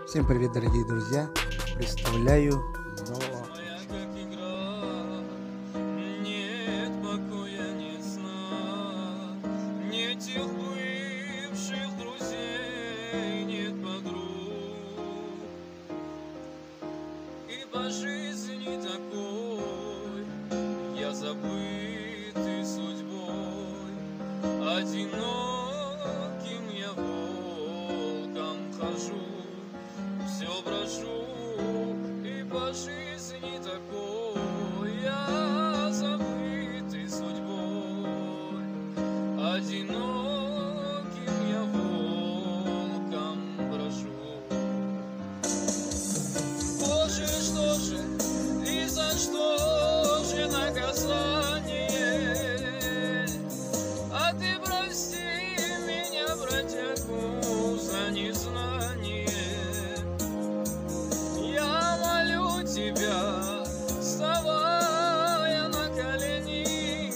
Всем привет, дорогие друзья! Представляю нового. Нет покоя, нет сна, нет тех бывших друзей, нет подруг. И по жизни такой я забытый судьбой, одиноким я волком хожу. Все брожу, и по жизни такой я забытый судьбой, одиноким я волком брожу. Боже, что же и за что же наказание? А ты прости меня, бродягу, за незнание. Тебя, вставая на колени,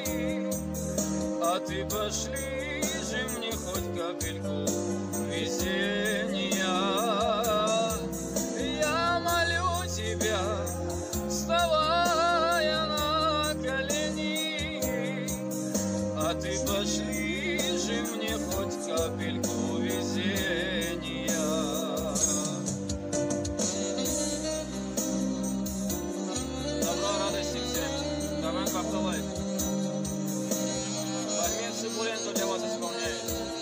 а ты пошли же мне хоть капельку везения. Я молю тебя, вставая на колени, а ты пошли же мне хоть капельку везения. Автолайф. Армен Сыбуренко для вас исполняет.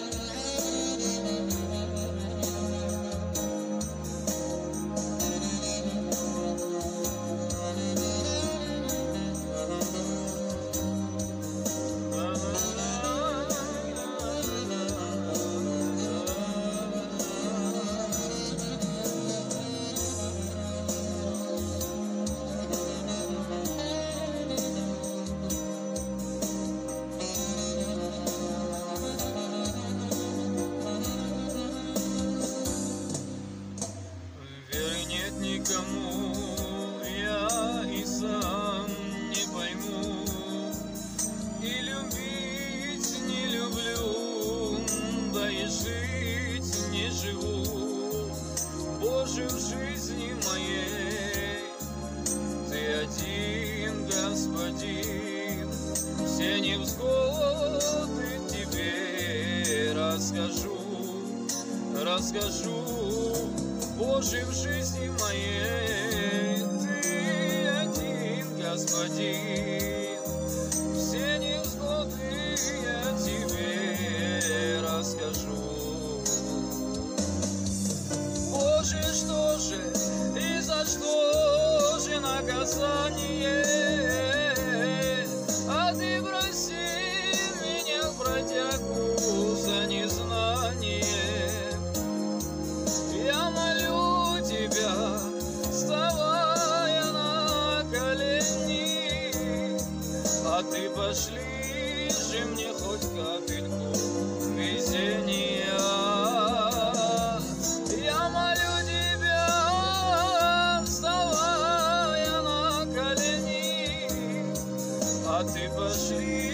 Никому я и сам не пойму, и любить не люблю, да и жить не живу. Боже, в жизни моей ты один, Господин, все невзгоды тебе расскажу. Боже, в жизни моей ты один, Господин, все невзгоды я тебе расскажу. Боже, что же и за что же наказание? А ты прости меня, бродягу, за незнание. Я молю тебя, вставая на колени, а ты пошли же мне хоть капельку везения. Я молю тебя, вставая на колени, а ты пошли